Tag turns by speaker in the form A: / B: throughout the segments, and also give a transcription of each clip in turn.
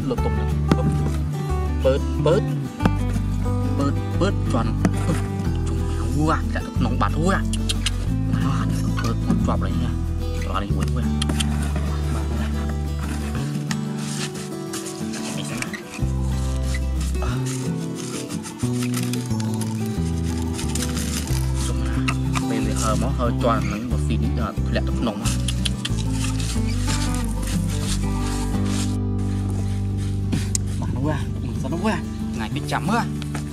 A: lột tôm này bớt bớt bớt bớt tròn chúng mèo à đã được nóng bát thôi à bớt một chọp đấy nha đó này quên quên nó hơi tròn những một phí lẹ tóc nồng mà nó qua sao nó qua ngày bị chậm á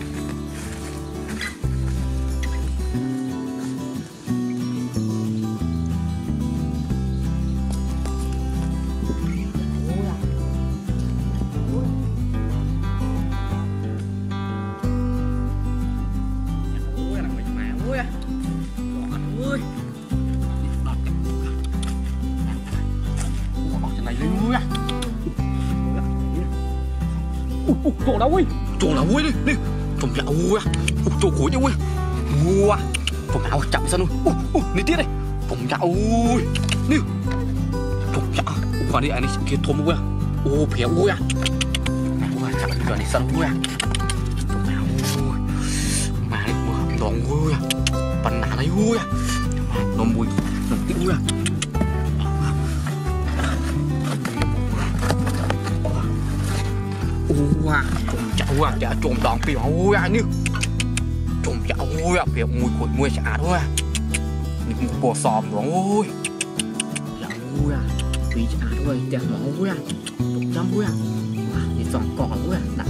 B: chỗ đâu ui đi đi trồng dạo ui chỗ cuối chứ ui mua trồng dạo chậm sao luôn đi tiếp đây trồng dạo ui đi trồng dạo qua đi anh ấy kia thôm ui phèo ui chậm giờ này sân ui trồng dạo ui mà đi mua đòn ui phần nào đấy ui nó mùi nó tiếc ui trộm chảo à trộm đòn pì ôi à như trộm chảo ôi à pì mùi củi mùi chả thôi à một bò sòm đó ôi ôi à pì chả thôi tiền nó ôi à 100 ôi à thì giòn cỏ ôi à